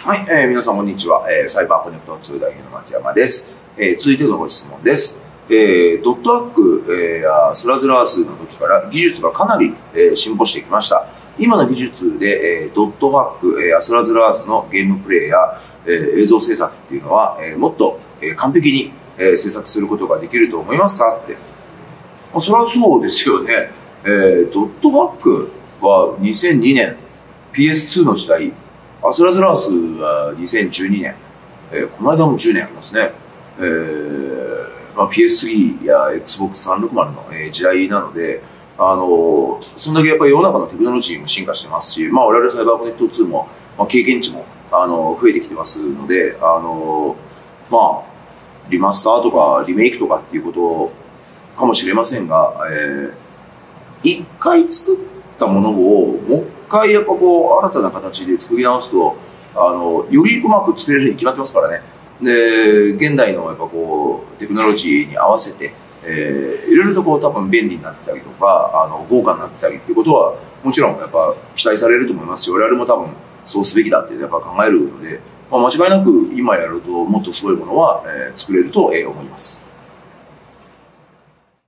はい、皆さんこんにちは、サイバーコネクト2代表の松山です。続いてのご質問です。ドットハック、やスラズラースの時から技術がかなり、進歩してきました。今の技術で、ドットハック、スラズラースのゲームプレイや、映像制作っていうのは、もっと、完璧に、制作することができると思いますかって。それはそうですよね。ドットハックは2002年 PS2 の時代、スラズラースは2012年、この間も10年ありますね。PS3 や Xbox360 の、時代なので、そんだけやっぱり世の中のテクノロジーも進化してますし、我々サイバーコネクト2も、経験値も、増えてきてますので、リマスターとかリメイクとかっていうことかもしれませんが、一回作ったものをもう一回やっぱ新たな形で作り直すと、よりうまく作れるように決まってますからね。で、現代のやっぱテクノロジーに合わせて、いろいろと多分便利になってたりとか、豪華になってたりっていうことは、もちろんやっぱ期待されると思いますし、我々も多分そうすべきだってやっぱ考えるので、間違いなく今やるともっとすごいものは、作れると思います。